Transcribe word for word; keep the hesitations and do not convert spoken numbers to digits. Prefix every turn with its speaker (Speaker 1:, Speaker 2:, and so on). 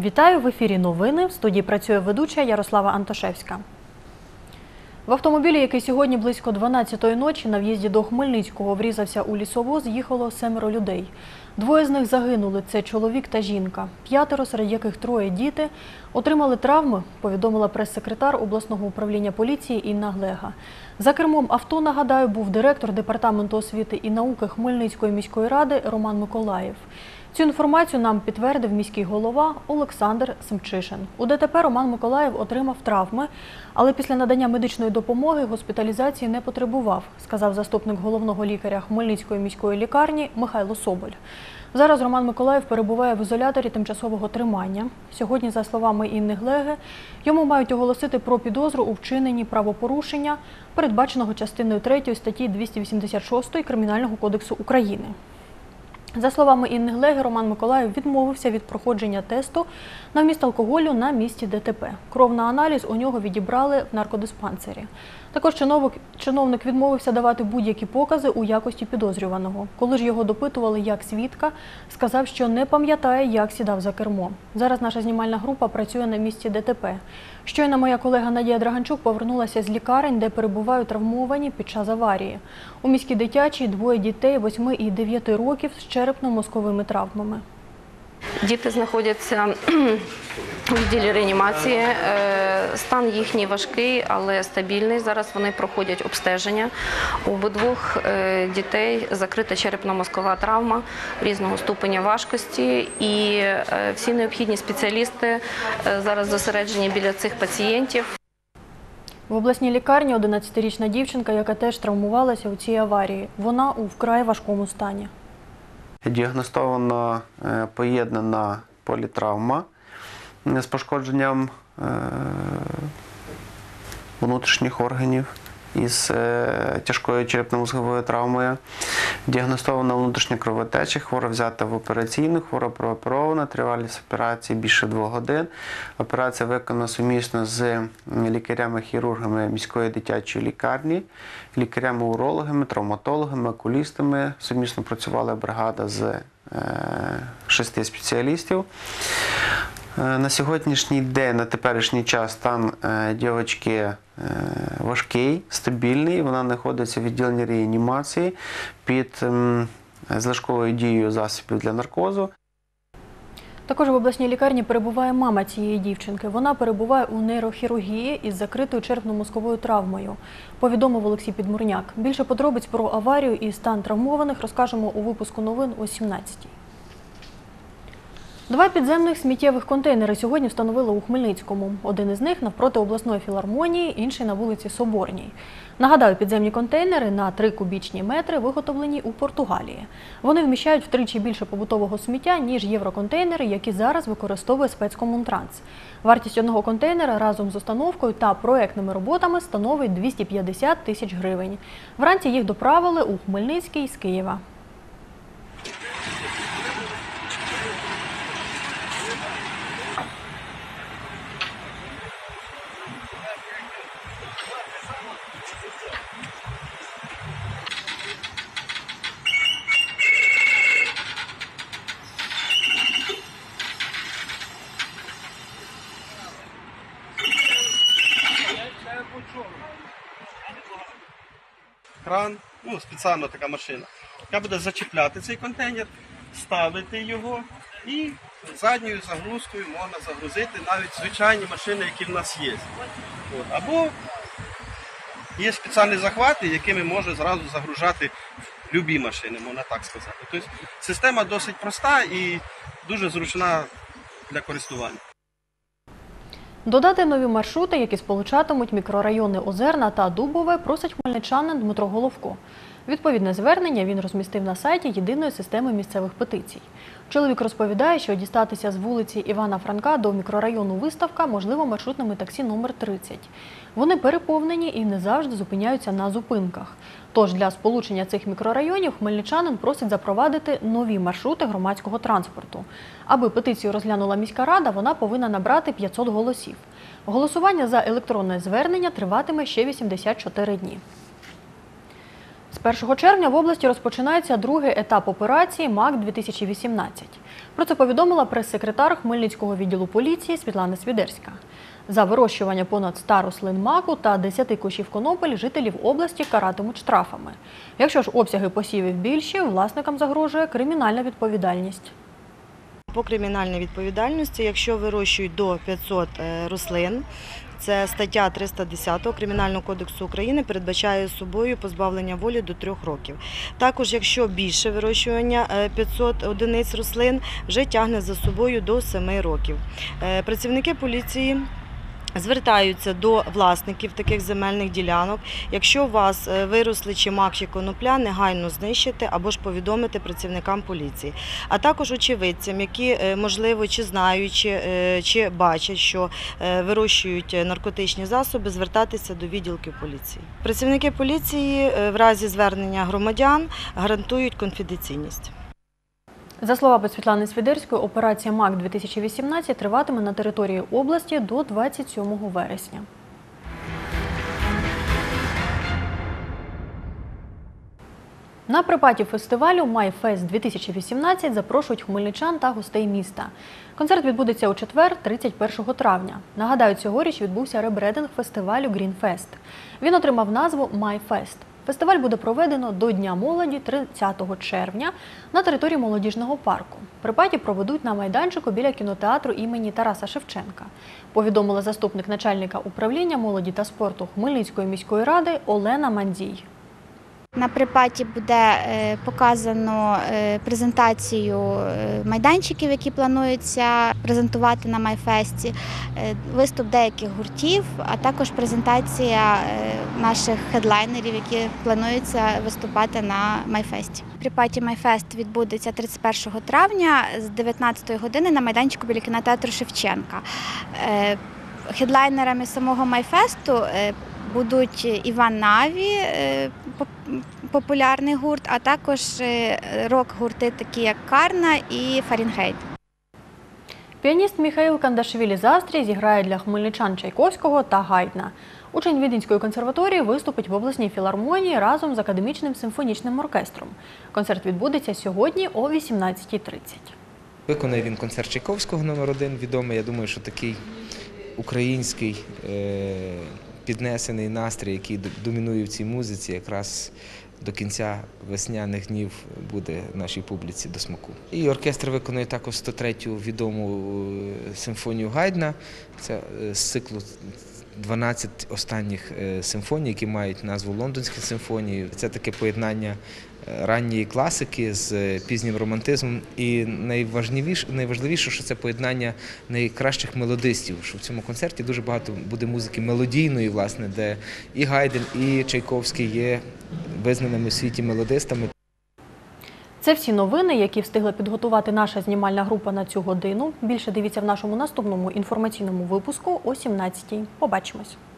Speaker 1: Вітаю, в ефірі новини. В студії працює ведуча Ярослава Антошевська. В автомобілі, який сьогодні близько дванадцятої ночі на в'їзді до Хмельницького врізався у лісовоз, їхало семеро людей. Двоє з них загинули – це чоловік та жінка. П'ятеро, серед яких троє діти, отримали травми, повідомила прес-секретар обласного управління поліції Інна Глега. За кермом авто, нагадаю, був директор Департаменту освіти і науки Хмельницької міської ради Роман Миколаїв. Цю інформацію нам підтвердив міський голова Олександр Семчишин. У ДТП Роман Миколаїв отримав травми, але після надання медичної допомоги госпіталізації не потребував, сказав заступник головного лікаря Хмельницької міської лікарні Михайло Соболь. Зараз Роман Миколаїв перебуває в ізоляторі тимчасового тримання. Сьогодні, за словами Інни Глеги, йому мають оголосити про підозру у вчиненні правопорушення, передбаченого частиною третьою статті двісті вісімдесят шість Кримінального кодексу України. За словами Інни Глеги, Роман Миколаїв відмовився від проходження тесту на вміст алкоголю на місці ДТП. Кров на аналіз у нього відібрали в наркодиспансері. Також чиновник відмовився давати будь-які покази у якості підозрюваного. Коли ж його допитували як свідка, сказав, що не пам'ятає, як сідав за кермо. Зараз наша знімальна група працює на місці ДТП. Щойно моя колега Надія Драганчук повернулася з лікарень, де перебувають травмовані під час аварії. У міській дитячій двоє дітей восьми і дев'яти років з черепно-мозковими травмами.
Speaker 2: Діти знаходяться у відділі реанімації. Стан їхній важкий, але стабільний. Зараз вони проходять обстеження. У обидвох дітей закрита черепно-мозкова травма різного ступеня важкості. І всі необхідні спеціалісти зараз зосереджені біля цих пацієнтів.
Speaker 1: В обласній лікарні одинадцятирічна дівчинка, яка теж травмувалася у цій аварії. Вона у вкрай важкому стані.
Speaker 3: Діагностовано поєднана політравма з пошкодженням внутрішніх органів із тяжкою черепно-мозговою травмою. Діагностована внутрішня кровотеча, хвора взята в операційну, хвора прооперована, тривалість операції більше двох годин. Операція виконана сумісно з лікарями-хірургами міської дитячої лікарні, лікарями-урологами, травматологами, окулістами. Сумісно працювала бригада з шести спеціалістів. На сьогоднішній день, на теперішній час, стан дівчинки важкий, стабільний. Вона знаходиться в відділенні реанімації під залишковою дією засобів для наркозу.
Speaker 1: Також в обласній лікарні перебуває мама цієї дівчинки. Вона перебуває у нейрохірургії із закритою черепно-мозковою травмою, повідомив Олексій Підмурняк. Більше подробиць про аварію і стан травмованих розкажемо у випуску новин о сімнадцятій. Два підземних сміттєвих контейнери сьогодні встановили у Хмельницькому. Один із них навпроти обласної філармонії, інший на вулиці Соборній. Нагадаю, підземні контейнери на три кубічні метри виготовлені у Португалії. Вони вміщають втричі більше побутового сміття, ніж євроконтейнери, які зараз використовує спецкомунтранс. Вартість одного контейнера разом з установкою та проектними роботами становить двісті п'ятдесят тисяч гривень. Вранці їх доправили у Хмельницький з Києва.
Speaker 4: Кран, ну, спеціальна така машина, яка буде зачіпляти цей контейнер, ставити його і задньою загрузкою можна загрузити навіть звичайні машини, які в нас є. От. Або є спеціальні захвати, якими можна зразу загружати любі машини, можна так сказати. Тобто система досить проста і дуже зручна для користування.
Speaker 1: Додати нові маршрути, які сполучатимуть мікрорайони Озерна та Дубове, просить хмельничанин Дмитро Головко. Відповідне звернення він розмістив на сайті єдиної системи місцевих петицій. Чоловік розповідає, що дістатися з вулиці Івана Франка до мікрорайону Виставка можливо маршрутними таксі номер тридцять. Вони переповнені і не завжди зупиняються на зупинках. Тож для сполучення цих мікрорайонів хмельничанин просить запровадити нові маршрути громадського транспорту. Аби петицію розглянула міська рада, вона повинна набрати п'ятсот голосів. Голосування за електронне звернення триватиме ще вісімдесят чотири дні. З першого червня в області розпочинається другий етап операції МАК дві тисячі вісімнадцять. Про це повідомила прес-секретар Хмельницького відділу поліції Світлана Свідерська. За вирощування понад ста рослин маку та десяти кущів конопель жителів області каратимуть штрафами. Якщо ж обсяги посівів більші, власникам загрожує кримінальна відповідальність.
Speaker 5: По кримінальній відповідальності, якщо вирощують до п'ятсот рослин, це стаття триста десять Кримінального кодексу України передбачає собою позбавлення волі до трьох років. Також, якщо більше вирощування п'ятсот одиниць рослин, вже тягне за собою до семи років. Працівники поліції звертаються до власників таких земельних ділянок. Якщо у вас виросли чи мак, чи конопля, негайно знищити або ж повідомити працівникам поліції. А також очевидцям, які, можливо, чи знають, чи, чи бачать, що вирощують наркотичні засоби, звертатися до відділків поліції. Працівники поліції в разі звернення громадян гарантують конфіденційність.
Speaker 1: За словами Світлани Свідерської, операція МАК дві тисячі вісімнадцять триватиме на території області до двадцять сьомого вересня. На припаті фестивалю «Майфест дві тисячі вісімнадцять» запрошують хмельничан та гостей міста. Концерт відбудеться у четвер, тридцять першого травня. Нагадаю, цьогоріч відбувся ребрендинг фестивалю «Грінфест». Він отримав назву «Майфест». Фестиваль буде проведено до Дня молоді тридцятого червня на території молодіжного парку. Припаті проведуть на майданчику біля кінотеатру імені Тараса Шевченка, повідомила заступник начальника управління молоді та спорту Хмельницької міської ради Олена Мандій.
Speaker 6: На припаті буде показано презентацію майданчиків, які плануються презентувати на Майфесті, виступ деяких гуртів, а також презентація наших хедлайнерів, які плануються виступати на Майфесті. Припаті Майфест відбудеться тридцять першого травня з дев'ятнадцятої години на майданчику біля кінотеатру Шевченка. Хедлайнерами самого Майфесту будуть Іван Наві, популярний гурт, а також рок-гурти такі як Карна і Фаренгейт.
Speaker 1: Піаніст Міхаїл Кандашвілі-Застрій зіграє для хмельничан Чайковського та Гайдна. Учень Віденської консерваторії виступить в обласній філармонії разом з академічним симфонічним оркестром. Концерт відбудеться сьогодні о вісімнадцятій тридцять.
Speaker 7: Виконає він концерт Чайковського номер один, відомий. Я думаю, що такий український піднесений настрій, який домінує в цій музиці, якраз до кінця весняних днів буде нашій публіці до смаку. І оркестр виконує також сто третю відому симфонію Гайдна. Це з циклу дванадцять останніх симфоній, які мають назву «Лондонські симфонії». Це таке поєднання ранньої класики з пізнім романтизмом. І найважливіше, найважливіше, що це поєднання найкращих мелодистів, що в цьому концерті дуже багато буде музики мелодійної, власне, де і Гайден, і Чайковський є визнаними в світі мелодистами.
Speaker 1: Це всі новини, які встигла підготувати наша знімальна група на цю годину. Більше дивіться в нашому наступному інформаційному випуску о сімнадцятій. Побачимось.